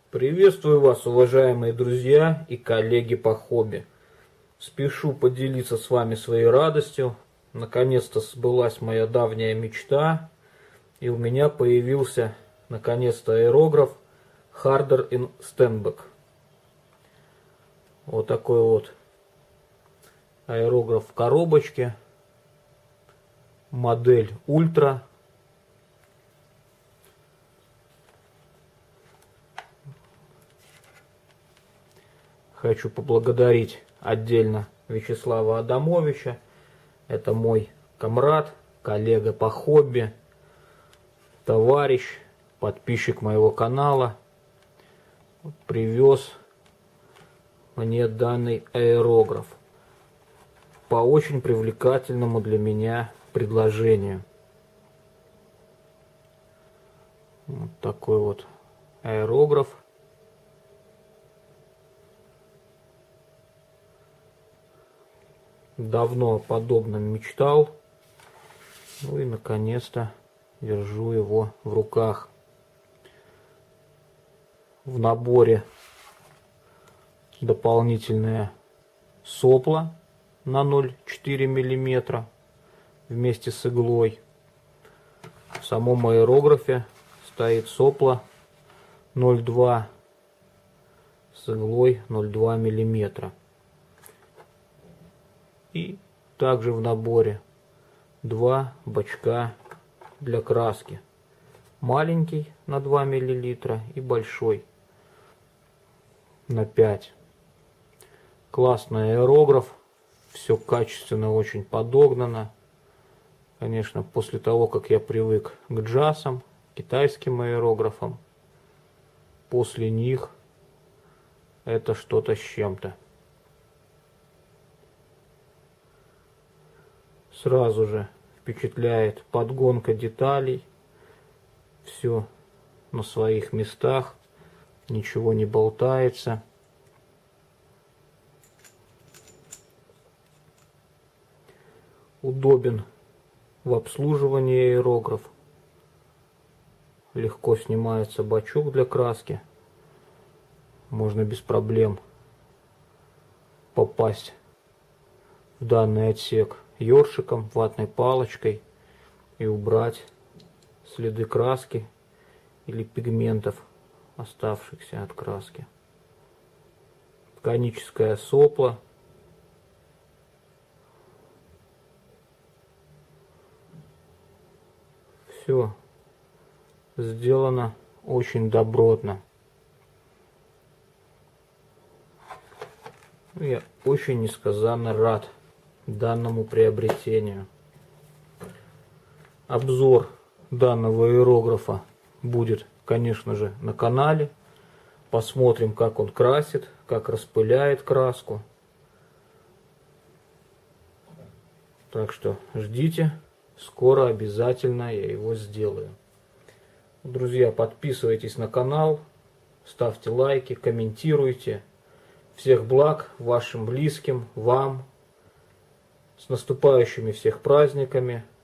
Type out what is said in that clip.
Приветствую вас, уважаемые друзья и коллеги по хобби. Спешу поделиться с вами своей радостью. Наконец-то сбылась моя давняя мечта, и у меня появился наконец-то аэрограф Harder in Steenbeck. Вот такой вот аэрограф в коробочке, модель Ультра. Хочу поблагодарить отдельно Вячеслава Адамовича. Это мой комрад, коллега по хобби, товарищ, подписчик моего канала. Привез мне данный аэрограф по очень привлекательному для меня предложению. Вот такой вот аэрограф. Давно о подобном мечтал. Ну и наконец-то держу его в руках. В наборе дополнительное сопло на 0,4 мм вместе с иглой. В самом аэрографе стоит сопло 0,2 с иглой 0,2 мм. И также в наборе 2 бачка для краски. Маленький на 2 мл и большой на 5. Классный аэрограф. Все качественно, очень подогнано. Конечно, после того, как я привык к джасам, китайским аэрографам, после них это что-то с чем-то. Сразу же впечатляет подгонка деталей. Все на своих местах. Ничего не болтается. Удобен в обслуживании аэрограф. Легко снимается бачок для краски. Можно без проблем попасть в данный отсек ёршиком, ватной палочкой и убрать следы краски или пигментов, оставшихся от краски. Коническое сопло. Все сделано очень добротно. Я очень несказанно рад данному приобретению. Обзор данного аэрографа будет, конечно же, на канале. Посмотрим, как он красит, как распыляет краску. Так что ждите, скоро обязательно я его сделаю. Друзья, подписывайтесь на канал, ставьте лайки, комментируйте. Всех благ вашим близким, вам. С наступающими всех праздниками.